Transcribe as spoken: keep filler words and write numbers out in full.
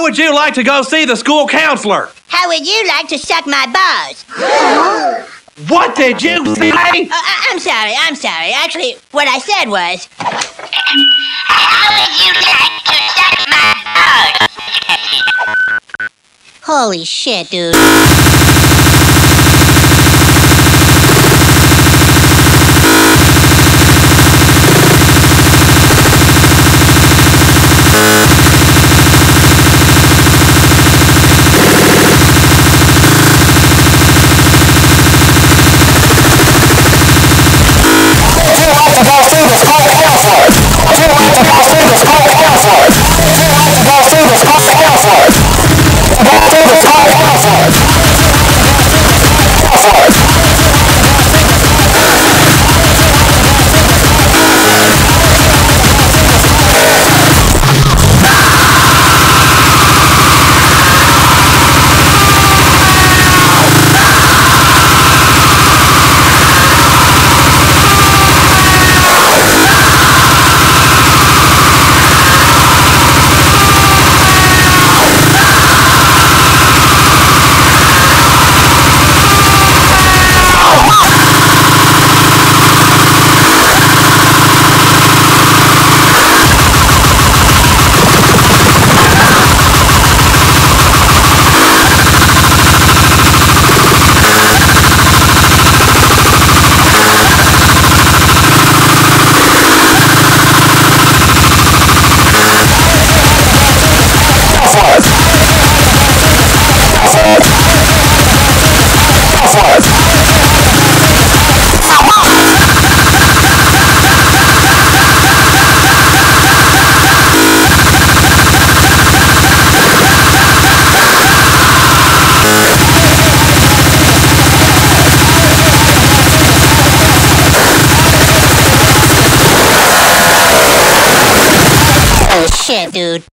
would you like to go see the school counselor? How would you like to suck my balls? What did you say? Uh, I- I'm sorry, I'm sorry. Actually, what I said was... How would you like to suck my balls? Holy shit, dude. Shit, dude.